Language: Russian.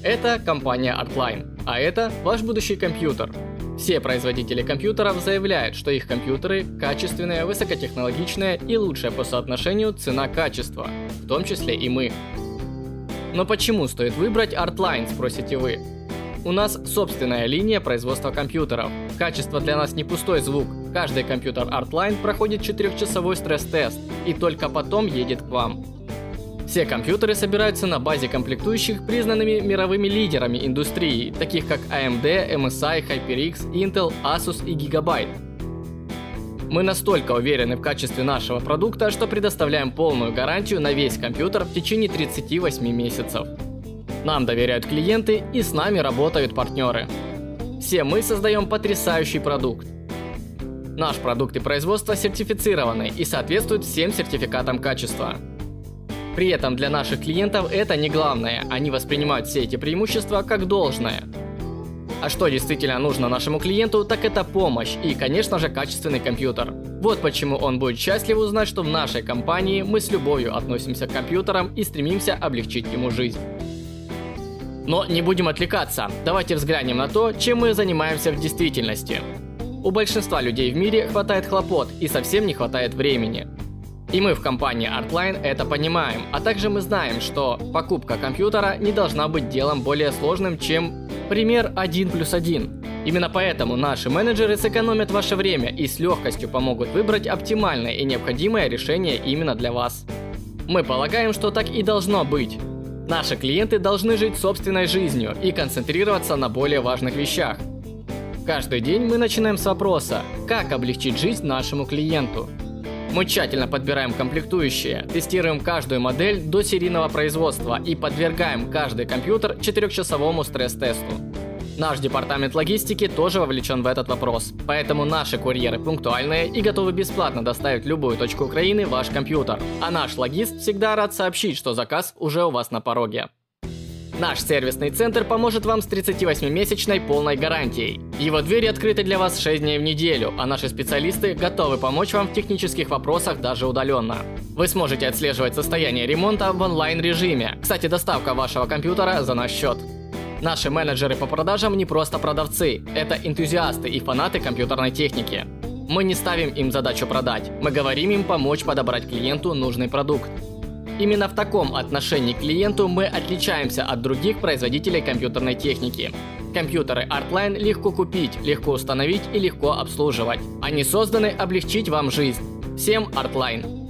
Это компания Artline, а это ваш будущий компьютер. Все производители компьютеров заявляют, что их компьютеры качественные, высокотехнологичные и лучшие по соотношению цена-качество, в том числе и мы. Но почему стоит выбрать Artline, спросите вы? У нас собственная линия производства компьютеров. Качество для нас не пустой звук. Каждый компьютер Artline проходит 4-часовой стресс-тест и только потом едет к вам. Все компьютеры собираются на базе комплектующих, признанными мировыми лидерами индустрии, таких как AMD, MSI, HyperX, Intel, Asus и Gigabyte. Мы настолько уверены в качестве нашего продукта, что предоставляем полную гарантию на весь компьютер в течение 38 месяцев. Нам доверяют клиенты и с нами работают партнеры. Все мы создаем потрясающий продукт. Наш продукт и производство сертифицированы и соответствуют всем сертификатам качества. При этом для наших клиентов это не главное, они воспринимают все эти преимущества как должное. А что действительно нужно нашему клиенту, так это помощь и, конечно же, качественный компьютер. Вот почему он будет счастлив узнать, что в нашей компании мы с любовью относимся к компьютерам и стремимся облегчить ему жизнь. Но не будем отвлекаться, давайте взглянем на то, чем мы занимаемся в действительности. У большинства людей в мире хватает хлопот и совсем не хватает времени. И мы в компании Artline это понимаем, а также мы знаем, что покупка компьютера не должна быть делом более сложным, чем пример 1+1. Именно поэтому наши менеджеры сэкономят ваше время и с легкостью помогут выбрать оптимальное и необходимое решение именно для вас. Мы полагаем, что так и должно быть. Наши клиенты должны жить собственной жизнью и концентрироваться на более важных вещах. Каждый день мы начинаем с вопроса, как облегчить жизнь нашему клиенту. Мы тщательно подбираем комплектующие, тестируем каждую модель до серийного производства и подвергаем каждый компьютер 4-часовому стресс-тесту. Наш департамент логистики тоже вовлечен в этот вопрос, поэтому наши курьеры пунктуальные и готовы бесплатно доставить в любую точку Украины ваш компьютер, а наш логист всегда рад сообщить, что заказ уже у вас на пороге. Наш сервисный центр поможет вам с 38-месячной полной гарантией. Его двери открыты для вас 6 дней в неделю, а наши специалисты готовы помочь вам в технических вопросах даже удаленно. Вы сможете отслеживать состояние ремонта в онлайн-режиме. Кстати, доставка вашего компьютера за наш счет. Наши менеджеры по продажам не просто продавцы, это энтузиасты и фанаты компьютерной техники. Мы не ставим им задачу продать, мы говорим им помочь подобрать клиенту нужный продукт. Именно в таком отношении к клиенту мы отличаемся от других производителей компьютерной техники. Компьютеры Artline легко купить, легко установить и легко обслуживать. Они созданы облегчить вам жизнь. Всем Artline!